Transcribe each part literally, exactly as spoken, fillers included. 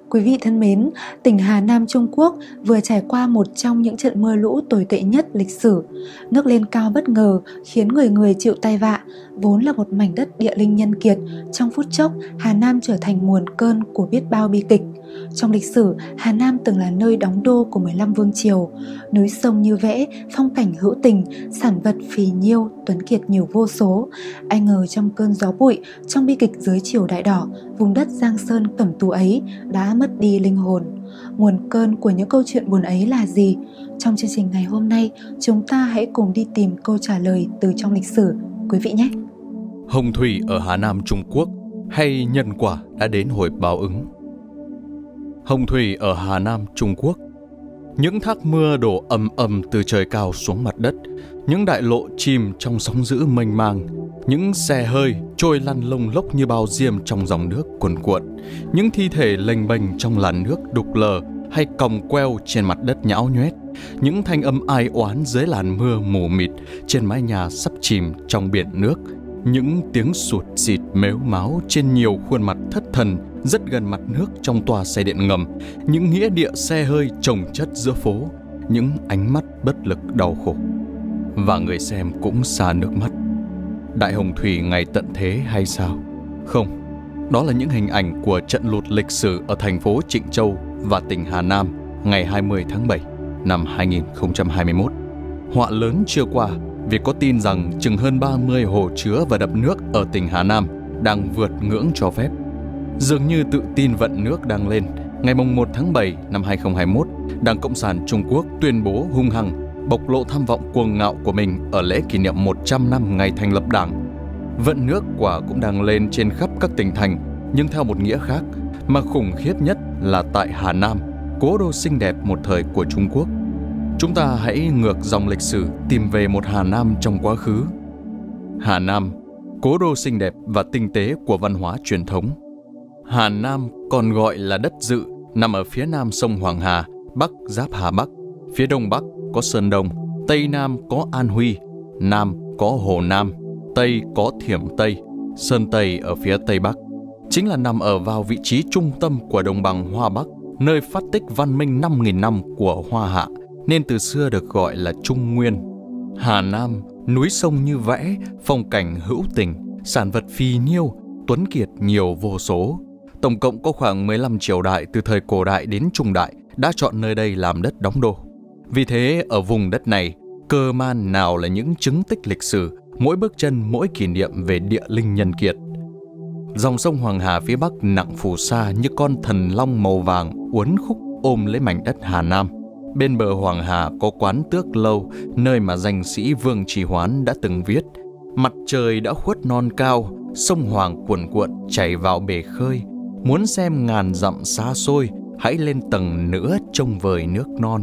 Quý vị thân mến, tỉnh Hà Nam Trung Quốc vừa trải qua một trong những trận mưa lũ tồi tệ nhất lịch sử. Nước lên cao bất ngờ khiến người người chịu tai vạ. Vốn là một mảnh đất địa linh nhân kiệt, trong phút chốc Hà Nam trở thành nguồn cơn của biết bao bi kịch. Trong lịch sử, Hà Nam từng là nơi đóng đô của mười lăm vương triều. Núi sông như vẽ, phong cảnh hữu tình, sản vật phì nhiêu, tuấn kiệt nhiều vô số. Ai ngờ trong cơn gió bụi, trong bi kịch dưới triều Đại Đỏ, vùng đất Giang Sơn Cẩm Tú ấy đã mất đi linh hồn. Nguồn cơn của những câu chuyện buồn ấy là gì? Trong chương trình ngày hôm nay, chúng ta hãy cùng đi tìm câu trả lời từ trong lịch sử, quý vị nhé. Hồng thủy ở Hà Nam Trung Quốc hay nhân quả đã đến hồi báo ứng? Hồng thủy ở Hà Nam Trung Quốc. Những thác mưa đổ ầm ầm từ trời cao xuống mặt đất, những đại lộ chìm trong sóng dữ mênh mang, những xe hơi trôi lăn lông lốc như bao diêm trong dòng nước cuồn cuộn, những thi thể lênh bênh trong làn nước đục lờ hay còng queo trên mặt đất nhão nhoét, những thanh âm ai oán dưới làn mưa mù mịt trên mái nhà sắp chìm trong biển nước, những tiếng sụt xịt mếu máo trên nhiều khuôn mặt thất thần rất gần mặt nước trong tòa xe điện ngầm, những nghĩa địa xe hơi chồng chất giữa phố, những ánh mắt bất lực đau khổ. Và người xem cũng xa nước mắt. Đại hồng thủy ngày tận thế hay sao? Không, đó là những hình ảnh của trận lụt lịch sử ở thành phố Trịnh Châu và tỉnh Hà Nam ngày hai mươi tháng bảy năm hai nghìn không trăm hai mươi mốt. Họa lớn chưa qua vì có tin rằng chừng hơn ba mươi hồ chứa và đập nước ở tỉnh Hà Nam đang vượt ngưỡng cho phép. Dường như tự tin vận nước đang lên, ngày một tháng bảy năm hai nghìn không trăm hai mươi mốt, Đảng Cộng sản Trung Quốc tuyên bố hung hăng, bộc lộ tham vọng cuồng ngạo của mình ở lễ kỷ niệm một trăm năm ngày thành lập Đảng. Vận nước quả cũng đang lên trên khắp các tỉnh thành, nhưng theo một nghĩa khác, mà khủng khiếp nhất là tại Hà Nam, cố đô xinh đẹp một thời của Trung Quốc. Chúng ta hãy ngược dòng lịch sử tìm về một Hà Nam trong quá khứ. Hà Nam, cố đô xinh đẹp và tinh tế của văn hóa truyền thống. Hà Nam còn gọi là đất Dự, nằm ở phía nam sông Hoàng Hà, bắc giáp Hà Bắc, phía đông bắc có Sơn Đông, tây nam có An Huy, nam có Hồ Nam, tây có Thiểm Tây, Sơn Tây ở phía tây bắc. Chính là nằm ở vào vị trí trung tâm của đồng bằng Hoa Bắc, nơi phát tích văn minh năm nghìn năm của Hoa Hạ, nên từ xưa được gọi là Trung Nguyên. Hà Nam, núi sông như vẽ, phong cảnh hữu tình, sản vật phì nhiêu, tuấn kiệt nhiều vô số. Tổng cộng có khoảng mười lăm triều đại từ thời cổ đại đến trung đại đã chọn nơi đây làm đất đóng đô. Vì thế, ở vùng đất này, cơ man nào là những chứng tích lịch sử, mỗi bước chân mỗi kỷ niệm về địa linh nhân kiệt. Dòng sông Hoàng Hà phía bắc nặng phù sa như con thần long màu vàng uốn khúc ôm lấy mảnh đất Hà Nam. Bên bờ Hoàng Hà có quán Tước Lâu, nơi mà danh sĩ Vương Trì Hoán đã từng viết: mặt trời đã khuất non cao, sông Hoàng cuồn cuộn chảy vào bể khơi. Muốn xem ngàn dặm xa xôi, hãy lên tầng nữa trông vời nước non.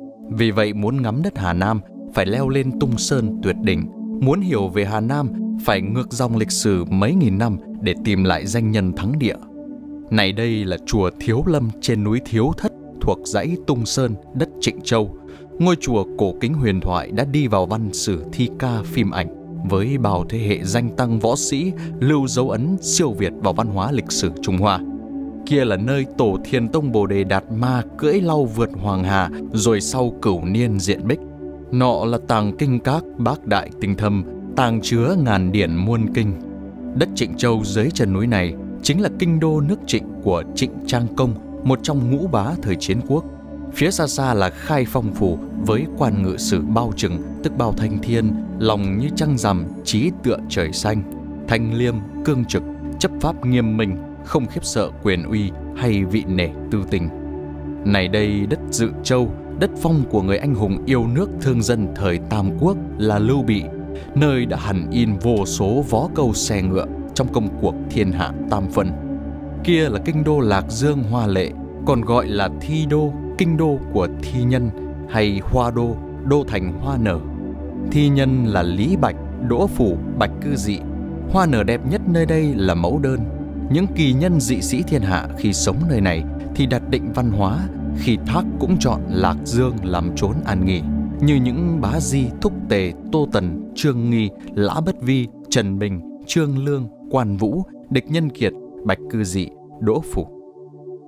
Vì vậy muốn ngắm đất Hà Nam phải leo lên Tung Sơn tuyệt đỉnh. Muốn hiểu về Hà Nam phải ngược dòng lịch sử mấy nghìn năm để tìm lại danh nhân thắng địa. Này đây là chùa Thiếu Lâm trên núi Thiếu Thất thuộc dãy Tung Sơn, đất Trịnh Châu. Ngôi chùa cổ kính huyền thoại đã đi vào văn sử thi ca phim ảnh với bao thế hệ danh tăng võ sĩ lưu dấu ấn siêu việt vào văn hóa lịch sử Trung Hoa. Kia là nơi tổ Thiền Tông Bồ Đề Đạt Ma cưỡi lau vượt Hoàng Hà rồi sau cửu niên diện bích. Nọ là tàng kinh các bác đại tinh thâm, tàng chứa ngàn điển muôn kinh. Đất Trịnh Châu dưới chân núi này chính là kinh đô nước Trịnh của Trịnh Trang Công, một trong ngũ bá thời chiến quốc. Phía xa xa là Khai Phong Phủ với quan ngự sử Bao Trừng, tức Bao Thanh Thiên, lòng như trăng rằm, trí tựa trời xanh, thanh liêm, cương trực, chấp pháp nghiêm minh, không khiếp sợ quyền uy hay vị nể tư tình. Này đây đất Dự Châu, đất phong của người anh hùng yêu nước thương dân thời Tam Quốc là Lưu Bị, nơi đã hằn in vô số vó câu xe ngựa trong công cuộc thiên hạ tam phân. Kia là kinh đô Lạc Dương hoa lệ, còn gọi là Thi Đô, kinh đô của thi nhân, hay Hoa Đô, đô thành hoa nở. Thi nhân là Lý Bạch, Đỗ Phủ, Bạch Cư Dị. Hoa nở đẹp nhất nơi đây là Mẫu Đơn. Những kỳ nhân dị sĩ thiên hạ khi sống nơi này thì đặt định văn hóa, khi thác cũng chọn Lạc Dương làm chốn an nghỉ, như những bá di Thúc Tề, Tô Tần, Trương Nghi, Lã Bất Vi, Trần Bình, Trương Lương, Quan Vũ, Địch Nhân Kiệt, Bạch Cư Dị, Đỗ Phủ.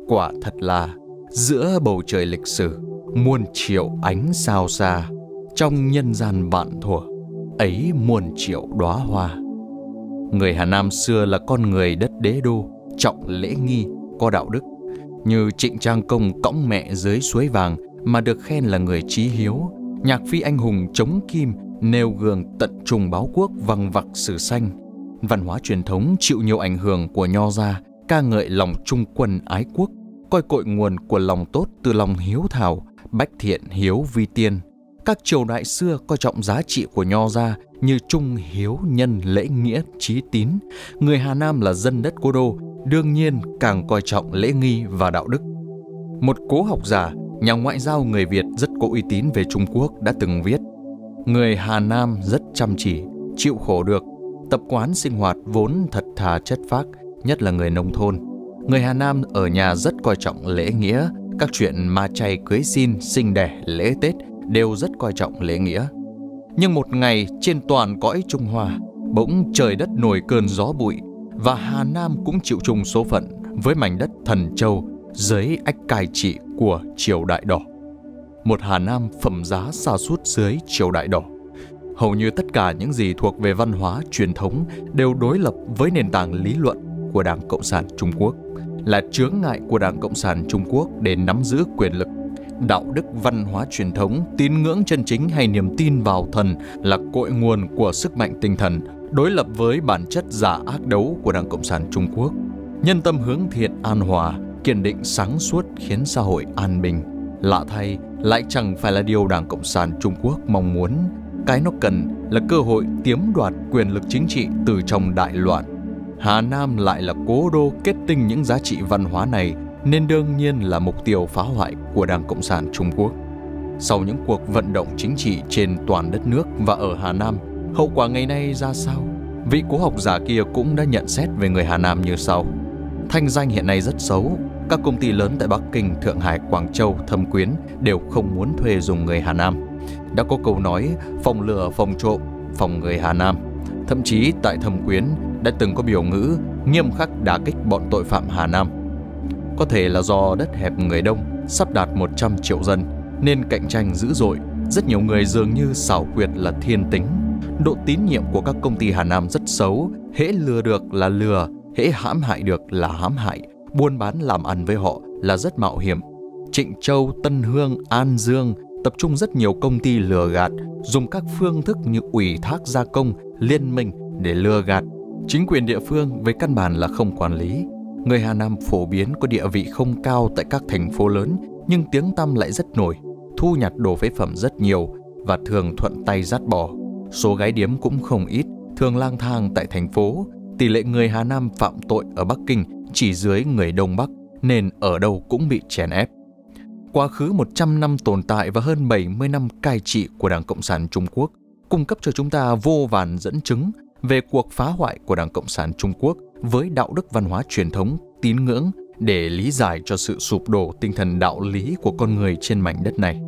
quả thật là giữa bầu trời lịch sử, muôn triệu ánh sao xa, trong nhân gian vạn thuở, ấy muôn triệu đóa hoa. Người Hà Nam xưa là con người đất đế đô, trọng lễ nghi, có đạo đức. Như Trịnh Trang Công cõng mẹ dưới suối vàng mà được khen là người chí hiếu, Nhạc Phi anh hùng chống kim nêu gương tận trung báo quốc vằng vặc sử xanh. Văn hóa truyền thống chịu nhiều ảnh hưởng của Nho gia, ca ngợi lòng trung quân ái quốc, coi cội nguồn của lòng tốt từ lòng hiếu thảo, bách thiện hiếu vi tiên. Các triều đại xưa coi trọng giá trị của Nho gia như trung hiếu nhân lễ nghĩa trí tín. Người Hà Nam là dân đất cố đô, đương nhiên càng coi trọng lễ nghi và đạo đức. Một cố học giả, nhà ngoại giao người Việt rất có uy tín về Trung Quốc đã từng viết: người Hà Nam rất chăm chỉ, chịu khổ được, tập quán sinh hoạt vốn thật thà chất phác, nhất là người nông thôn. Người Hà Nam ở nhà rất coi trọng lễ nghĩa, các chuyện ma chay cưới xin, sinh đẻ, lễ Tết đều rất coi trọng lễ nghĩa. Nhưng một ngày trên toàn cõi Trung Hoa, bỗng trời đất nổi cơn gió bụi, và Hà Nam cũng chịu chung số phận với mảnh đất Thần Châu dưới ách cai trị của triều Đại Đỏ. Một Hà Nam phẩm giá sa sút dưới triều Đại Đỏ. Hầu như tất cả những gì thuộc về văn hóa truyền thống đều đối lập với nền tảng lý luận của Đảng Cộng sản Trung Quốc, là chướng ngại của Đảng Cộng sản Trung Quốc để nắm giữ quyền lực. Đạo đức văn hóa truyền thống, tín ngưỡng chân chính hay niềm tin vào thần là cội nguồn của sức mạnh tinh thần, đối lập với bản chất giả ác đấu của Đảng Cộng sản Trung Quốc. Nhân tâm hướng thiện an hòa, kiên định sáng suốt khiến xã hội an bình. Lạ thay, lại chẳng phải là điều Đảng Cộng sản Trung Quốc mong muốn. Cái nó cần là cơ hội tiếm đoạt quyền lực chính trị từ trong đại loạn. Hà Nam lại là cố đô kết tinh những giá trị văn hóa này, nên đương nhiên là mục tiêu phá hoại của Đảng Cộng sản Trung Quốc. Sau những cuộc vận động chính trị trên toàn đất nước và ở Hà Nam, hậu quả ngày nay ra sao? Vị cố học giả kia cũng đã nhận xét về người Hà Nam như sau: thanh danh hiện nay rất xấu. Các công ty lớn tại Bắc Kinh, Thượng Hải, Quảng Châu, Thâm Quyến đều không muốn thuê dùng người Hà Nam. Đã có câu nói phòng lừa, phòng trộm, phòng người Hà Nam. Thậm chí tại Thâm Quyến đã từng có biểu ngữ nghiêm khắc đả kích bọn tội phạm Hà Nam. Có thể là do đất hẹp người đông, sắp đạt một trăm triệu dân, nên cạnh tranh dữ dội. Rất nhiều người dường như xảo quyệt là thiên tính. Độ tín nhiệm của các công ty Hà Nam rất xấu. Hễ lừa được là lừa, hễ hãm hại được là hãm hại. Buôn bán làm ăn với họ là rất mạo hiểm. Trịnh Châu, Tân Hương, An Dương tập trung rất nhiều công ty lừa gạt, dùng các phương thức như ủy thác gia công, liên minh để lừa gạt. Chính quyền địa phương với căn bản là không quản lý. Người Hà Nam phổ biến có địa vị không cao tại các thành phố lớn, nhưng tiếng tăm lại rất nổi, thu nhặt đồ phế phẩm rất nhiều và thường thuận tay dắt bỏ. Số gái điếm cũng không ít, thường lang thang tại thành phố. Tỷ lệ người Hà Nam phạm tội ở Bắc Kinh chỉ dưới người Đông Bắc, nên ở đâu cũng bị chèn ép. Quá khứ một trăm năm tồn tại và hơn bảy mươi năm cai trị của Đảng Cộng sản Trung Quốc cung cấp cho chúng ta vô vàn dẫn chứng về cuộc phá hoại của Đảng Cộng sản Trung Quốc với đạo đức văn hóa truyền thống, tín ngưỡng để lý giải cho sự sụp đổ tinh thần đạo lý của con người trên mảnh đất này.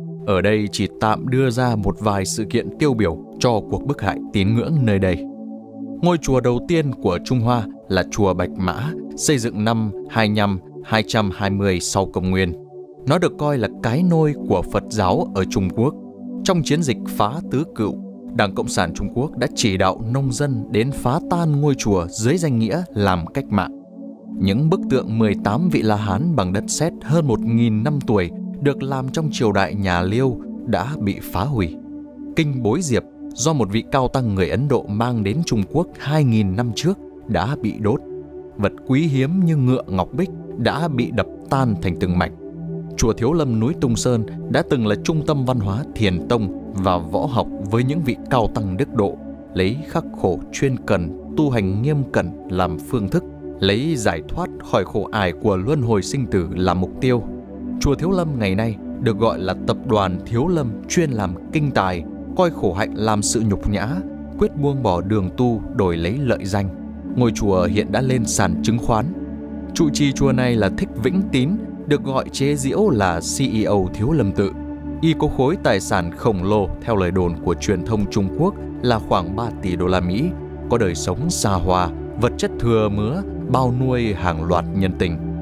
Ở đây chỉ tạm đưa ra một vài sự kiện tiêu biểu cho cuộc bức hại tín ngưỡng nơi đây. Ngôi chùa đầu tiên của Trung Hoa là chùa Bạch Mã, xây dựng năm hai mươi lăm đến hai trăm hai mươi sau công nguyên. Nó được coi là cái nôi của Phật giáo ở Trung Quốc. Trong chiến dịch phá tứ cựu, Đảng Cộng sản Trung Quốc đã chỉ đạo nông dân đến phá tan ngôi chùa dưới danh nghĩa làm cách mạng. Những bức tượng mười tám vị La Hán bằng đất sét hơn một nghìn năm tuổi được làm trong triều đại nhà Liêu đã bị phá hủy. Kinh Bối Diệp do một vị cao tăng người Ấn Độ mang đến Trung Quốc hai nghìn năm trước đã bị đốt. Vật quý hiếm như ngựa ngọc bích đã bị đập tan thành từng mảnh. Chùa Thiếu Lâm núi Tung Sơn đã từng là trung tâm văn hóa thiền tông và võ học với những vị cao tăng đức độ, lấy khắc khổ chuyên cần, tu hành nghiêm cẩn làm phương thức, lấy giải thoát khỏi khổ ải của luân hồi sinh tử làm mục tiêu. Chùa Thiếu Lâm ngày nay được gọi là tập đoàn Thiếu Lâm, chuyên làm kinh tài, coi khổ hạnh làm sự nhục nhã, quyết buông bỏ đường tu đổi lấy lợi danh. Ngôi chùa hiện đã lên sàn chứng khoán. Trụ trì chùa này là Thích Vĩnh Tín, được gọi chế giễu là xê e ô Thiếu Lâm Tự. Y có khối tài sản khổng lồ theo lời đồn của truyền thông Trung Quốc là khoảng ba tỷ đô la Mỹ, có đời sống xa hoa, vật chất thừa mứa, bao nuôi hàng loạt nhân tình.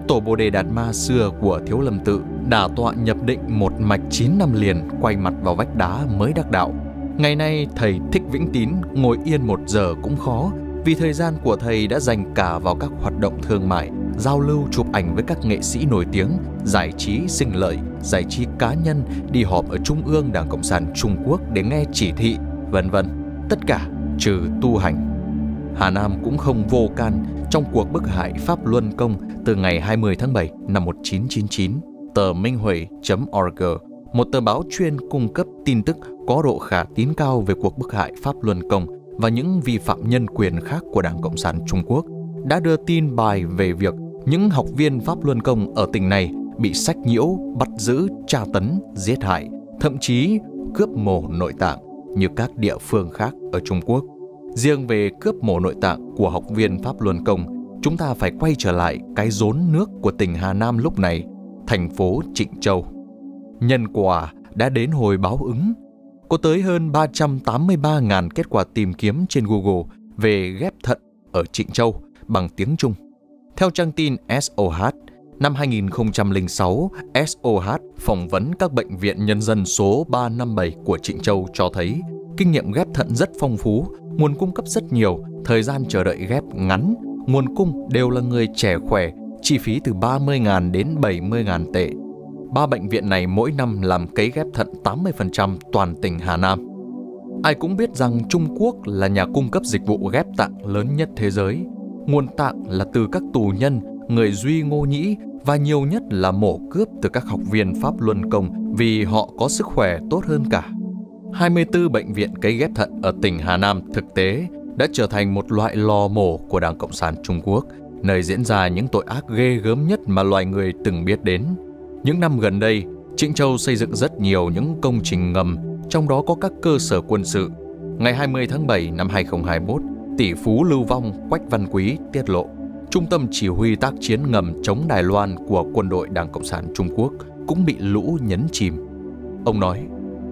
tổ Bồ Đề Đạt Ma xưa của Thiếu Lâm Tự đả tọa nhập định một mạch chín năm liền, quay mặt vào vách đá mới đắc đạo. Ngày nay thầy Thích Vĩnh Tín ngồi yên một giờ cũng khó, vì thời gian của thầy đã dành cả vào các hoạt động thương mại, giao lưu chụp ảnh với các nghệ sĩ nổi tiếng, giải trí sinh lợi, giải trí cá nhân, đi họp ở Trung ương Đảng Cộng sản Trung Quốc để nghe chỉ thị, vân vân. Tất cả trừ tu hành. Hà Nam cũng không vô can trong cuộc bức hại Pháp Luân Công từ ngày hai mươi tháng bảy năm một nghìn chín trăm chín mươi chín. Tờ Minh Huệ chấm org, một tờ báo chuyên cung cấp tin tức có độ khả tín cao về cuộc bức hại Pháp Luân Công và những vi phạm nhân quyền khác của Đảng Cộng sản Trung Quốc, đã đưa tin bài về việc những học viên Pháp Luân Công ở tỉnh này bị sách nhiễu, bắt giữ, tra tấn, giết hại, thậm chí cướp mổ nội tạng như các địa phương khác ở Trung Quốc. Riêng về cướp mổ nội tạng của học viên Pháp Luân Công, chúng ta phải quay trở lại cái rốn nước của tỉnh Hà Nam lúc này, thành phố Trịnh Châu. Nhân quả đã đến hồi báo ứng. Có tới hơn ba trăm tám mươi ba nghìn kết quả tìm kiếm trên Google về ghép thận ở Trịnh Châu bằng tiếng Trung. Theo trang tin ét o hát, năm hai nghìn không trăm lẻ sáu, ét o hát phỏng vấn các bệnh viện nhân dân số ba năm bảy của Trịnh Châu cho thấy kinh nghiệm ghép thận rất phong phú, nguồn cung cấp rất nhiều, thời gian chờ đợi ghép ngắn, nguồn cung đều là người trẻ khỏe, chi phí từ ba mươi nghìn đến bảy mươi nghìn tệ. Ba bệnh viện này mỗi năm làm cấy ghép thận tám mươi phần trăm toàn tỉnh Hà Nam. Ai cũng biết rằng Trung Quốc là nhà cung cấp dịch vụ ghép tạng lớn nhất thế giới. Nguồn tạng là từ các tù nhân, người Duy Ngô Nhĩ và nhiều nhất là mổ cướp từ các học viên Pháp Luân Công vì họ có sức khỏe tốt hơn cả. hai mươi tư bệnh viện cấy ghép thận ở tỉnh Hà Nam thực tế đã trở thành một loại lò mổ của Đảng Cộng sản Trung Quốc, nơi diễn ra những tội ác ghê gớm nhất mà loài người từng biết đến. Những năm gần đây, Trịnh Châu xây dựng rất nhiều những công trình ngầm, trong đó có các cơ sở quân sự. Ngày hai mươi tháng bảy năm hai nghìn không trăm hai mươi mốt, tỷ phú lưu vong Quách Văn Quý tiết lộ, trung tâm chỉ huy tác chiến ngầm chống Đài Loan của quân đội Đảng Cộng sản Trung Quốc cũng bị lũ nhấn chìm. Ông nói,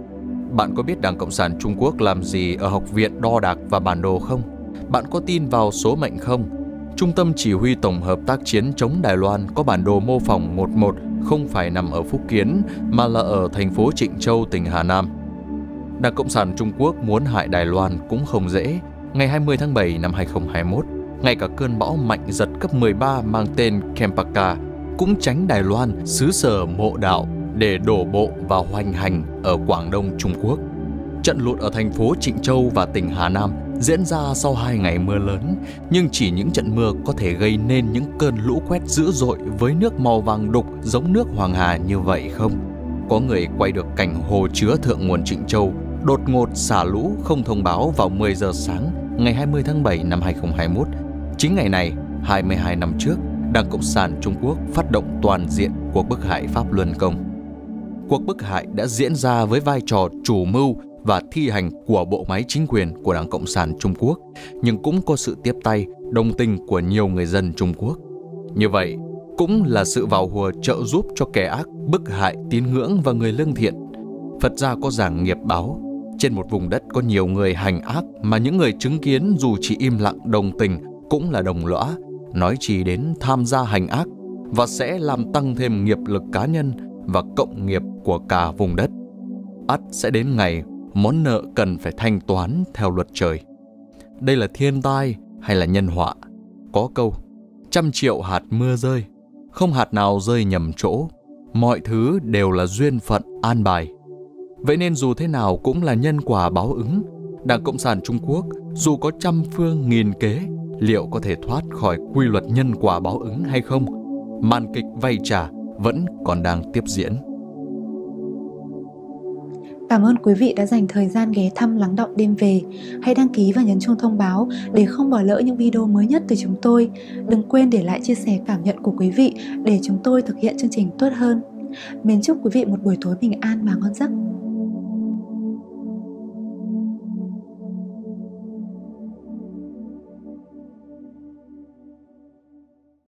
bạn có biết Đảng Cộng sản Trung Quốc làm gì ở học viện đo đạc và bản đồ không? Bạn có tin vào số mệnh không? Trung tâm chỉ huy tổng hợp tác chiến chống Đài Loan có bản đồ mô phỏng một một không phải nằm ở Phúc Kiến mà là ở thành phố Trịnh Châu, tỉnh Hà Nam. Đảng Cộng sản Trung Quốc muốn hại Đài Loan cũng không dễ. Ngày hai mươi tháng bảy năm hai nghìn không trăm hai mươi mốt, ngay cả cơn bão mạnh giật cấp mười ba mang tên Kempaka cũng tránh Đài Loan, xứ sở mộ đạo, để đổ bộ vào hoành hành ở Quảng Đông Trung Quốc. Trận lụt ở thành phố Trịnh Châu và tỉnh Hà Nam diễn ra sau hai ngày mưa lớn, nhưng chỉ những trận mưa có thể gây nên những cơn lũ quét dữ dội với nước màu vàng đục giống nước Hoàng Hà như vậy không? Có người quay được cảnh hồ chứa thượng nguồn Trịnh Châu đột ngột xả lũ không thông báo vào mười giờ sáng ngày hai mươi tháng bảy năm hai nghìn không trăm hai mươi mốt. Chính ngày này, hai mươi hai năm trước, Đảng Cộng sản Trung Quốc phát động toàn diện cuộc bức hại Pháp Luân Công. Cuộc bức hại đã diễn ra với vai trò chủ mưu và thi hành của bộ máy chính quyền của Đảng Cộng sản Trung Quốc, nhưng cũng có sự tiếp tay, đồng tình của nhiều người dân Trung Quốc. Như vậy, cũng là sự vào hùa trợ giúp cho kẻ ác bức hại tín ngưỡng và người lương thiện. Phật gia có giảng nghiệp báo, trên một vùng đất có nhiều người hành ác mà những người chứng kiến dù chỉ im lặng đồng tình cũng là đồng lõa, nói chỉ đến tham gia hành ác và sẽ làm tăng thêm nghiệp lực cá nhân và cộng nghiệp của cả vùng đất. Ắt sẽ đến ngày món nợ cần phải thanh toán theo luật trời. Đây là thiên tai hay là nhân họa? Có câu, trăm triệu hạt mưa rơi, không hạt nào rơi nhầm chỗ, mọi thứ đều là duyên phận an bài. Vậy nên dù thế nào cũng là nhân quả báo ứng. Đảng Cộng sản Trung Quốc dù có trăm phương nghìn kế, liệu có thể thoát khỏi quy luật nhân quả báo ứng hay không? Màn kịch vay trả vẫn còn đang tiếp diễn. Cảm ơn quý vị đã dành thời gian ghé thăm Lắng Đọng Đêm Về. Hãy đăng ký và nhấn chuông thông báo để không bỏ lỡ những video mới nhất từ chúng tôi. Đừng quên để lại chia sẻ cảm nhận của quý vị để chúng tôi thực hiện chương trình tốt hơn. Mến chúc quý vị một buổi tối bình an và ngon giấc.